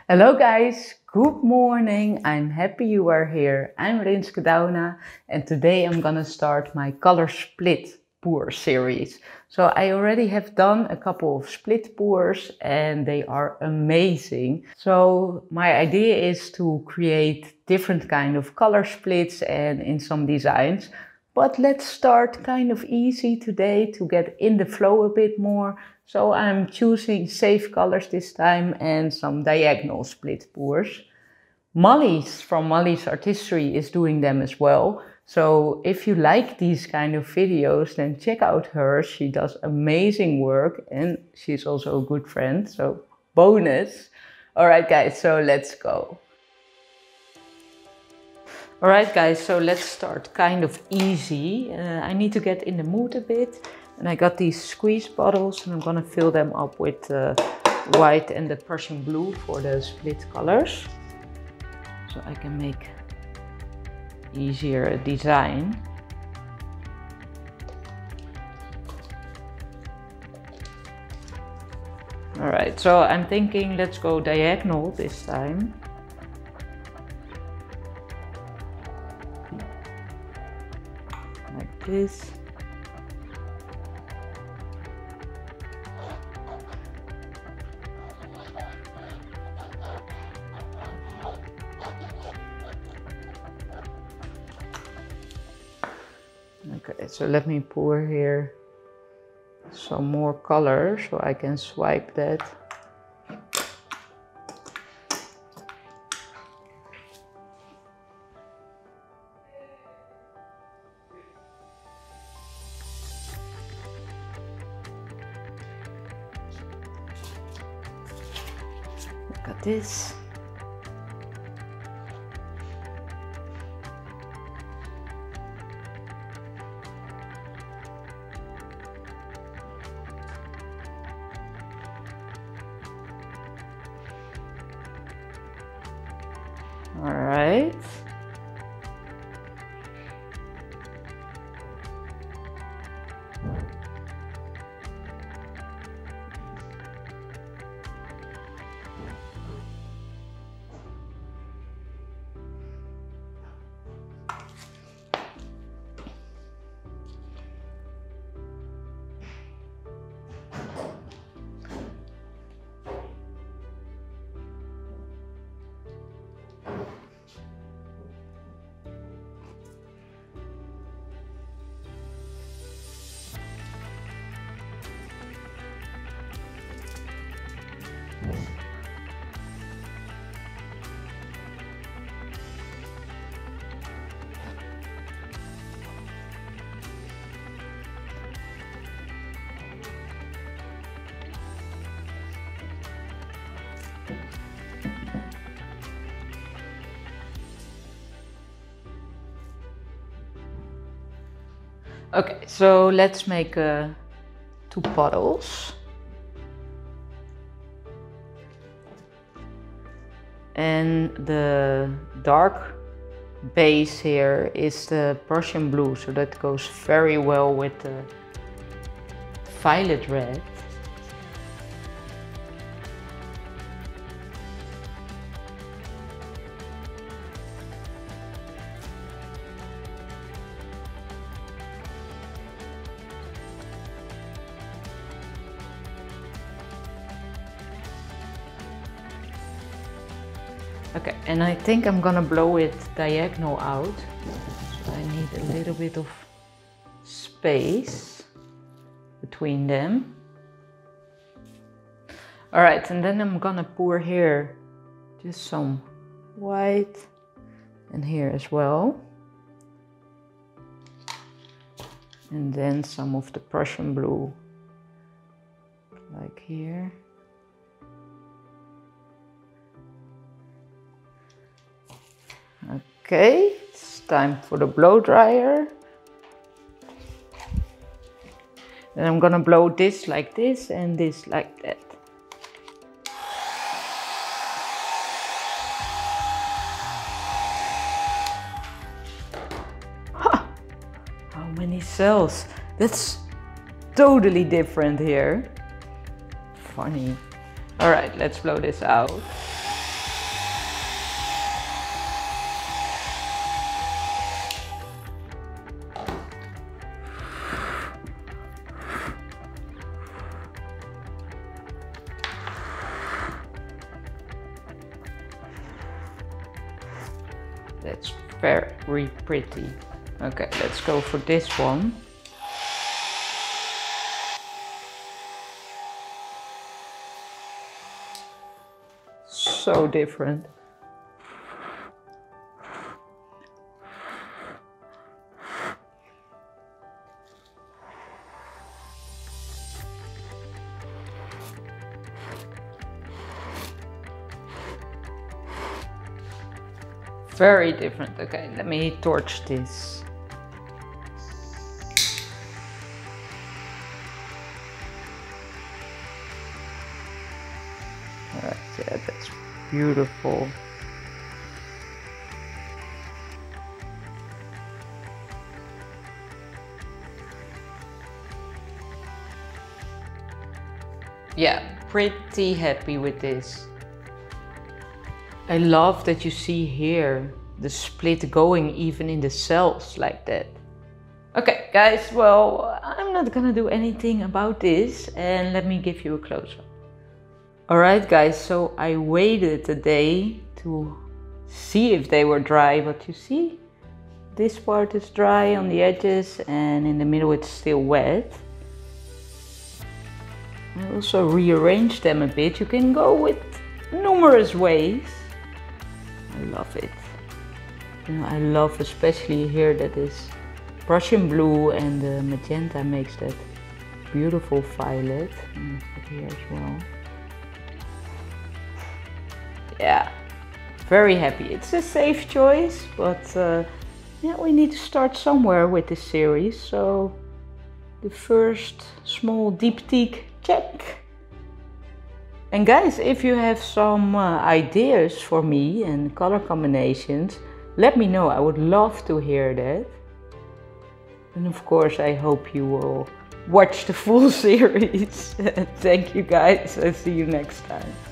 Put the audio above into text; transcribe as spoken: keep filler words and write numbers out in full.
Hello guys, good morning. I'm happy you are here. I'm Rinske Dauna and today I'm gonna start my color split pour series. So I already have done a couple of split pours and they are amazing. So my idea is to create different kind of color splits and in some designs. But let's start kind of easy today to get in the flow a bit more. So I'm choosing safe colors this time and some diagonal split pours. Molly's from Molly's Artistry is doing them as well. So if you like these kind of videos, then check out her. She does amazing work and she's also a good friend. So bonus. All right guys, so let's go. Alright guys, so let's start kind of easy. Uh, I need to get in the mood a bit. And I got these squeeze bottles and I'm gonna fill them up with uh, white and the Prussian blue for the split colors. So I can make easier a design. Alright, so I'm thinking let's go diagonal this time. Like this. Okay, so let me pour here some more color so I can swipe that. Look at this. All right. Okay, so let's make uh, two bottles. And the dark base here is the Prussian blue, so that goes very well with the violet red. Okay, and I think I'm gonna blow it diagonal out. So I need a little bit of space between them. All right, and then I'm gonna pour here just some white and here as well. And then some of the Prussian blue, like here. Okay, it's time for the blow dryer. And I'm gonna blow this like this and this like that. Ha! How many cells? That's totally different here. Funny. All right, let's blow this out. that's very pretty. Okay, let's go for this one. So different. Very different. Okay, let me torch this. Alright, yeah, that's beautiful. Yeah, pretty happy with this. I love that you see here the split going even in the cells like that. Okay guys, well, I'm not gonna do anything about this and let me give you a close-up. Alright guys, so I waited a day to see if they were dry, but you see this part is dry on the edges and in the middle it's still wet. I also rearranged them a bit. You can go with numerous ways. I love it. You know, I love especially here that this Prussian blue and the magenta makes that beautiful violet. And here as well. Yeah, very happy. It's a safe choice, but uh, yeah, we need to start somewhere with this series. So the first small diptyque check. And guys, if you have some uh, ideas for me and color combinations, let me know. I would love to hear that. And of course, I hope you will watch the full series. Thank you guys. I'll see you next time.